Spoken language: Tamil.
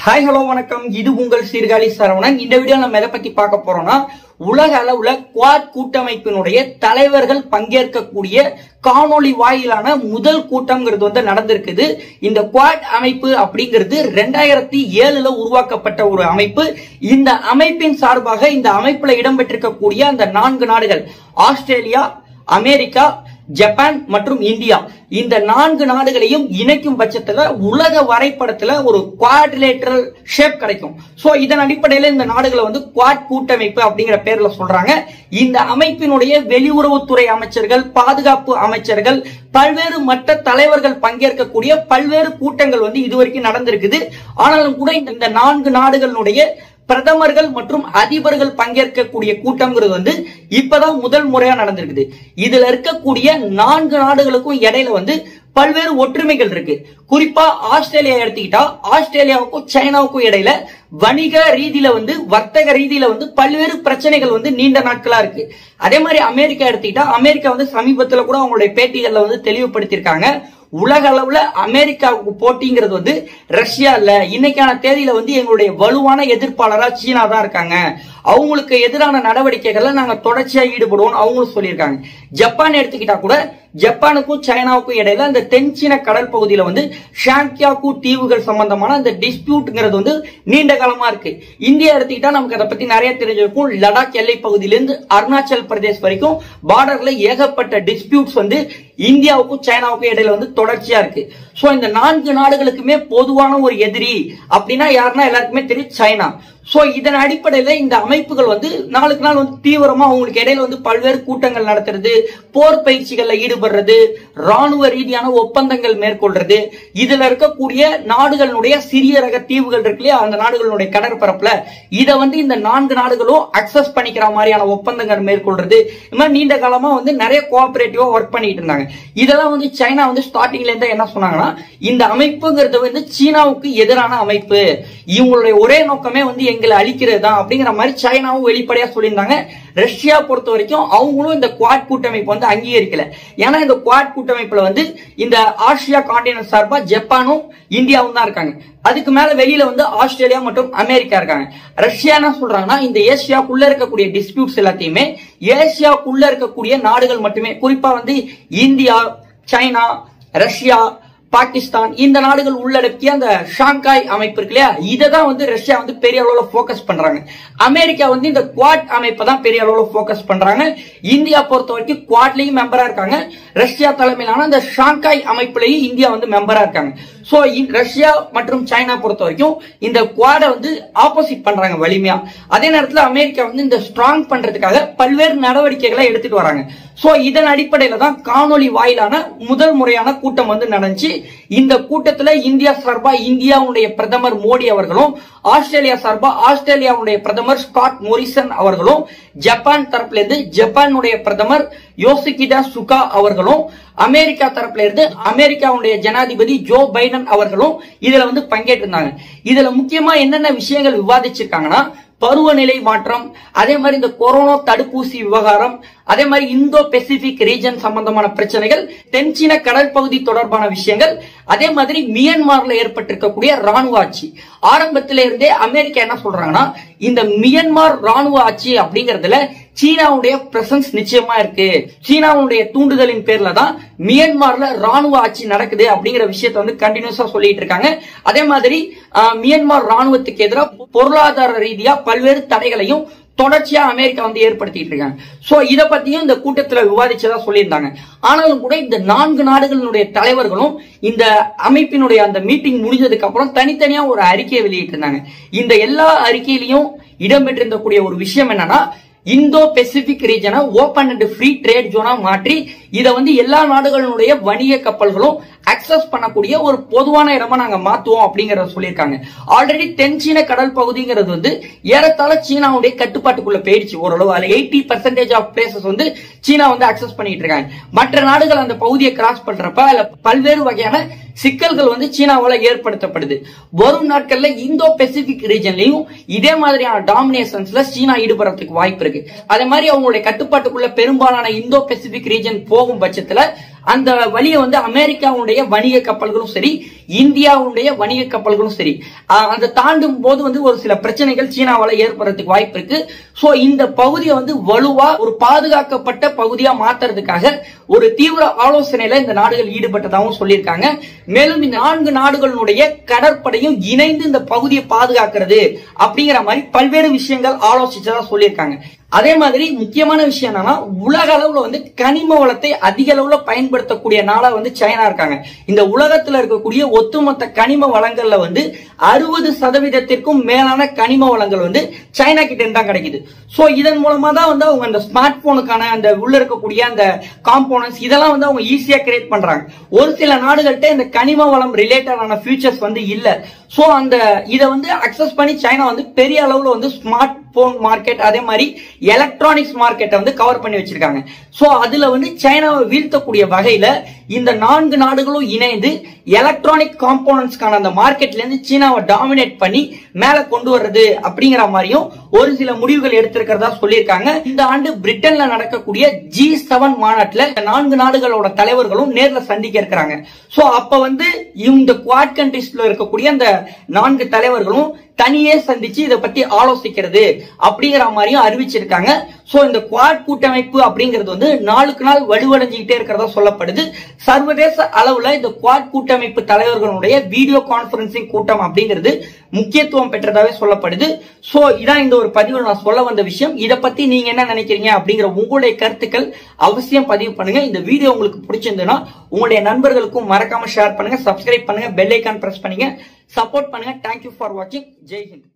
ஹாய் ஹலோ வணக்கம். இது உங்கள் சீர்காழி சரவணன். இந்த வீடியோ நம்ம எதை பத்தி பார்க்க போறோம்னா, உலக அளவுல குவாட் கூட்டமைப்பினுடைய தலைவர்கள் பங்கேற்கக்கூடிய காணொளி வாயிலான முதல் கூட்டம்ங்கிறது நடந்திருக்குது. இந்த குவாட் அமைப்பு அப்படிங்கிறது 2007 உருவாக்கப்பட்ட ஒரு அமைப்பு. இந்த அமைப்பின் சார்பாக இந்த அமைப்புல இடம்பெற்றிருக்கக்கூடிய அந்த 4 நாடுகள் ஆஸ்திரேலியா, அமெரிக்கா, ஜப்பான் மற்றும் இந்தியா, இந்த 4 நாடுகளையும் இணைக்கும் பட்சத்துல உலக வரைபடத்துல ஒரு குவாட்ரிலேட்டரல் ஷேப் கிடைக்கும். சோ இதன் அடிப்படையில இந்த நாடுகளை குவாட் கூட்டமைப்பு அப்படிங்கிற பேர்ல சொல்றாங்க. இந்த அமைப்பினுடைய வெளியுறவுத்துறை அமைச்சர்கள், பாதுகாப்பு அமைச்சர்கள், பல்வேறு மற்ற தலைவர்கள் பங்கேற்கக்கூடிய பல்வேறு கூட்டங்கள் இதுவரைக்கும் நடந்திருக்குது. ஆனாலும் கூட இந்த 4 நாடுகளுடைய பிரதமர்கள் மற்றும் அதிபர்கள் பங்கேற்கக்கூடிய கூட்டம்ங்கிறது இப்பதான் முதல் முறையா நடந்திருக்குது. இதுல இருக்கக்கூடிய 4 நாடுகளுக்கும் இடையில பல்வேறு ஒற்றுமைகள் இருக்கு. குறிப்பா ஆஸ்திரேலியா எடுத்துக்கிட்டா, ஆஸ்திரேலியாவுக்கும் சைனாவுக்கும் இடையில வணிக ரீதியில வர்த்தக ரீதியில பல்வேறு பிரச்சனைகள் நீண்ட நாட்களா இருக்கு. அதே மாதிரி அமெரிக்கா எடுத்துக்கிட்டா, அமெரிக்கா சமீபத்துல கூட அவங்களுடைய பேட்டிகள்ல தெளிவுபடுத்திருக்காங்க. உலக அளவுல அமெரிக்காவுக்கு போட்டிங்கிறது ரஷ்யா இல்ல, இன்னைக்கான தேதியில எங்களுடைய வலுவான எதிர்ப்பாளரா சீனா தான் இருக்காங்க. அவங்களுக்கு எதிரான நடவடிக்கைகள்ல நாங்க தொடர்ச்சியா ஈடுபடுவோம் அவங்களும் சொல்லியிருக்காங்க. ஜப்பான் எடுத்துக்கிட்டா கூட, ஜப்பானுக்கும் சைனாவுக்கும் இடையில இந்த தென்சீன கடல் பகுதியில ஷாங்க்யாகு தீவுகள் சம்பந்தமான இந்த டிஸ்பியூட்ங்கிறது நீண்ட காலமா இருக்கு. இந்தியா எடுத்துக்கிட்டா நமக்கு அதை பத்தி நிறைய தெரிஞ்சிருக்கும். லடாக் எல்லை பகுதியிலிருந்து அருணாச்சல் பிரதேஷ் வரைக்கும் பார்டர்ல ஏகப்பட்ட டிஸ்பியூட்ஸ் இந்தியாவுக்கும் சைனாவுக்கும் இடையில தொடர்ச்சியா இருக்கு. சோ இந்த 4 நாடுகளுக்குமே பொதுவான ஒரு எதிரி அப்படின்னா யாருன்னா எல்லாருக்குமே தெரியும், சைனா. சோ இதன் அடிப்படையில இந்த அமைப்புகள் நாளுக்கு நாள் தீவிரமா அவங்களுக்கு இடையில பல்வேறு கூட்டங்கள் நடத்துறது, போர் பயிற்சிகள்ல ஈடுபடுறது, ராணுவ ரீதியான ஒப்பந்தங்கள் மேற்கொள்றது, இதுல இருக்கக்கூடிய நாடுகளுடைய சிறிய ரக தீவுகள் இருக்கு இல்லையா, அந்த நாடுகளுடைய கடற்பரப்புல இதை இந்த 4 நாடுகளும் அக்சஸ் பண்ணிக்கிற மாதிரியான ஒப்பந்தங்கள் மேற்கொள்றது, இந்த மாதிரி நீண்ட காலமா நிறைய கோஆபரேட்டிவா ஒர்க் பண்ணிட்டு இருந்தாங்க. இதெல்லாம் சைனா ஸ்டார்டிங்ல இருந்து என்ன சொன்னாங்கன்னா, இந்த அமைப்புங்கிறது சீனாவுக்கு எதிரான அமைப்பு, இவங்களுடைய ஒரே நோக்கமே எங்களை அழிக்கிறது தான் அப்படிங்கிற மாதிரி சைனாவும் வெளிப்படையா சொல்லியிருந்தாங்க. ரஷ்யா பொறுத்த வரைக்கும் அவங்களும் இந்த குவாட் கூட்டமைப்பு அங்கீகரிக்கல. ஏன்னா இந்த குவாட் கூட்டமைப்புல இந்த ஆசியா கான்டினென்ட் சார்பா ஜப்பானும் இந்தியாவும் தான் இருக்காங்க. அதுக்கு மேல வெளியில ஆஸ்திரேலியா மற்றும் அமெரிக்கா இருக்காங்க. ரஷ்யா என்ன சொல்றாங்கன்னா, இந்த ஏசியாக்குள்ள இருக்கக்கூடிய டிஸ்பியூட்ஸ் எல்லாத்தையுமே ஏசியாக்குள்ள இருக்கக்கூடிய நாடுகள் மட்டுமே, குறிப்பா இந்தியா, சைனா, ரஷ்யா, பாகிஸ்தான், இந்த நாடுகள் உள்ளடக்கிய அந்த ஷாங்காய் அமைப்பு இருக்கு இல்லையா, இதான் ரஷ்யா பெரிய அளவுல போக்கஸ் பண்றாங்க. அமெரிக்கா இந்த குவாட் அமைப்பை தான் பெரிய அளவுல போக்கஸ் பண்றாங்க. இந்தியா பொறுத்த வரைக்கும் குவாட்லயும் மெம்பரா இருக்காங்க. ரஷ்யா தலைமையிலான அந்த ஷாங்காய் அமைப்புலயும் இந்தியா மெம்பரா இருக்காங்க. சோ ரஷ்யா மற்றும் சைனா பொறுத்த வரைக்கும் இந்த குவாட ஆப்போசிட் பண்றாங்க வலிமையா. அதே நேரத்தில் அமெரிக்கா இந்த ஸ்ட்ராங் பண்றதுக்காக பல்வேறு நடவடிக்கைகளை எடுத்துட்டு வராங்க. சோ இதன் அடிப்படையில தான் காணொலி வாயிலான முதல் முறையான கூட்டம் நடந்துச்சு. இந்த கூட்டத்துல இந்தியா சார்பா இந்தியாவுடைய பிரதமர் மோடி அவர்களும், ஆஸ்திரேலியா சார்பா ஆஸ்திரேலியாவுடைய பிரதமர் ஸ்காட் மோரிசன் அவர்களும், ஜப்பான் தரப்புல இருந்து ஜப்பானுடைய பிரதமர் யோசிகிடா சுகா அவர்களும், அமெரிக்கா தரப்புல இருந்து அமெரிக்காவுடைய ஜனாதிபதி ஜோ பைடன் அவர்களும் இதுல பங்கேற்றிருந்தாங்க. இதுல முக்கியமா என்னென்ன விஷயங்கள் விவாதிச்சிருக்காங்கன்னா, பருவநிலை மாற்றம், அதே மாதிரி இந்த கொரோனா தடுப்பூசி விவகாரம், அதே மாதிரி இந்தோ பெசிபிக் ரீஜன் சம்பந்தமான பிரச்சனைகள், தென்சீன கடல் பகுதி தொடர்பான விஷயங்கள், அதே மாதிரி மியான்மர்ல ஏற்பட்டிருக்கக்கூடிய ராணுவ ஆட்சி. ஆரம்பத்தில இருந்தே அமெரிக்கா என்ன சொல்றாங்கன்னா, இந்த மியான்மர் ராணுவ ஆட்சி அப்படிங்கறதுல சீனாவுடைய பிரசன்ஸ் நிச்சயமா இருக்கு, சீனாவுடைய தூண்டுதலின் பேர்ல தான் மியான்மர்ல ராணுவ ஆட்சி நடக்குது அப்படிங்கிற விஷயத்தை கண்டினியூஸா சொல்லிட்டு இருக்காங்க. அதே மாதிரி மியான்மர் ராணுவத்துக்கு எதிராக பொருளாதார ரீதியா பல்வேறு தடைகளையும் தொடர்ச்சியா அமெரிக்கா ஏற்படுத்திட்டு இருக்காங்க. சோ இத பத்தியும் இந்த கூட்டத்துல விவாதிச்சதா சொல்லியிருந்தாங்க. ஆனாலும் கூட இந்த 4 நாடுகளுடைய தலைவர்களும் இந்த அமைப்பினுடைய அந்த மீட்டிங் முடிஞ்சதுக்கு அப்புறம் தனித்தனியா ஒரு அறிக்கையை வெளியிட்டு இருந்தாங்க. இந்த எல்லா அறிக்கையிலையும் இடம்பெற்றிருந்தக்கூடிய ஒரு விஷயம் என்னன்னா, இந்தோ பெசிபிக் ரீஜனை ஓபன் அண்ட் ஃப்ரீ ட்ரேட் ஜோனா மாற்றி இதை எல்லா நாடுகளுடைய வணிக கப்பல்களும் அக்சஸ் பண்ணக்கூடிய ஒரு பொதுவான இடமா நாங்க மாத்துவோம் அப்படிங்கறத சொல்லியிருக்காங்க. ஆல்ரெடி தென்சீன கடல் பகுதிங்கிறது ஏறத்தாழ சீனாவுடைய கட்டுப்பாட்டுக்குள்ள போயிடுச்சு. ஓரளவு அதுல 80% ஆஃப் பிளேசஸ் சீனா அக்சஸ் பண்ணிட்டு இருக்காங்க. மற்ற நாடுகள் அந்த பகுதியை கிராஸ் பண்றப்ப அதுல பல்வேறு வகையான சிக்கல்கள் சீனாவால ஏற்படுத்தப்படுது. வரும் நாட்கள்ல இந்தோ பெசிபிக் ரீஜன்லயும் இதே மாதிரியான டாமினேஷன்ஸ்ல சீனா ஈடுபடுறதுக்கு வாய்ப்பு இருக்கு. அதே மாதிரி அவங்களுடைய கட்டுப்பாட்டுக்குள்ள பெரும்பாலான இந்தோ பெசிபிக் ரீஜன் போகும் பட்சத்துல அந்த வழியை வந்து அமெரிக்காவுடைய வணிக கப்பல்களும் சரி, இந்தியாவுடைய வணிக கப்பல்களும் சரி அந்த தாண்டும் போது வந்து ஒரு சில பிரச்சனைகள் சீனாவால ஏற்படுறதுக்கு வாய்ப்பு இருக்கு. சோ இந்த பகுதியை வந்து வலுவா ஒரு பாதுகாக்கப்பட்ட பகுதியா மாத்துறதுக்காக ஒரு தீவிர ஆலோசனையில இந்த நாடுகள் ஈடுபட்டதாகவும் சொல்லியிருக்காங்க. மேலும் இந்த 4 நாடுகளுடைய கடற்படையும் இணைந்து இந்த பகுதியை பாதுகாக்கிறது அப்படிங்கிற மாதிரி பல்வேறு விஷயங்கள் ஆலோசிச்சதா சொல்லியிருக்காங்க. அதே மாதிரி முக்கியமான விஷயம் என்னன்னா, உலக அளவுல வந்து கனிம வளத்தை அதிக அளவுல பயன்படுத்தக்கூடிய நாடா வந்து சைனா இருக்காங்க. இந்த உலகத்துல இருக்கக்கூடிய ஒட்டுமொத்த கனிம வளங்கள்ல வந்து 60% மேலான கனிம வளங்கள் வந்து சைனா கிட்ட இருந்து தான் கிடைக்குது. சோ இதன் மூலமா தான் வந்து அவங்க அந்த ஸ்மார்ட் போனுக்கான அந்த உள்ள இருக்கக்கூடிய அந்த காம்போனன்ட்ஸ் இதெல்லாம் வந்து அவங்க ஈஸியா கிரியேட் பண்றாங்க. ஒரு சில நாடுகள்கிட்ட இந்த கனிம வளம் ரிலேட்டடான ஃபியூச்சர்ஸ் வந்து இல்ல. சோ அந்த இதை வந்து அக்சஸ் பண்ணி சைனா வந்து பெரிய அளவுல வந்து ஸ்மார்ட் போன் மார்க்கெட் அதே மாதிரி எலக்ட்ரானிக்ஸ் மார்க்கெட்டை வந்து கவர் பண்ணி வச்சிருக்காங்க. சோ அதுல வந்து சைனாவை வீழ்த்தக்கூடிய வகையில இந்த 4 நாடுகளும் இணைந்து எலக்ட்ரானிக் காம்போனன்ட்ஸ்க்கான அந்த மார்க்கெட்ல இருந்து சீனாவை டாமினேட் பண்ணி மேல கொண்டு வர்றது அப்படிங்கிற மாதிரியும் ஒரு சில முடிவுகள் எடுத்திருக்கிறதா சொல்லியிருக்காங்க. இந்த ஆண்டு பிரிட்டன்ல நடக்கக்கூடிய G7 மாநாட்டுல 4 நாடுகளோட தலைவர்களும் நேர்ல சந்திக்க இருக்கிறாங்க. சோ அப்ப வந்து இந்த குவாட் கண்ட்ரீஸ்ல இருக்கக்கூடிய அந்த 4 தலைவர்களும் தனியே சந்திச்சு இதை பத்தி ஆலோசிக்கிறது அப்படிங்கிற மாதிரியும் அறிவிச்சிருக்காங்க. சோ இந்த குவாட் கூட்டமைப்பு அப்படிங்கிறது வந்து நாளுக்கு நாள் வலுவடைஞ்சுக்கிட்டே இருக்கிறதா சொல்லப்படுது. சர்வதேச அளவுல இந்த குவாட் கூட்டமைப்பு தலைவர்களுடைய வீடியோ கான்பரன்சிங் கூட்டம் அப்படிங்கிறது முக்கியத்துவம் பெற்றதாவே சொல்லப்படுது. சோ இதான் இந்த ஒரு பதிவில் நான் சொல்ல வந்த விஷயம். இதை பத்தி நீங்க என்ன நினைக்கிறீங்க அப்படிங்கிற உங்களுடைய கருத்துக்கள் அவசியம் பதிவு பண்ணுங்க. இந்த வீடியோ உங்களுக்கு பிடிச்சிருந்ததுன்னா உங்களுடைய நண்பர்களுக்கும் மறக்காம ஷேர் பண்ணுங்க, சப்ஸ்கிரைப் பண்ணுங்க, பெல் ஐக்கான் பிரஸ் பண்ணுங்க, சப்போர்ட் பண்ணுங்க. தேங்க்யூ ஃபார் வாட்சிங். ஜெய் ஹிந்த்.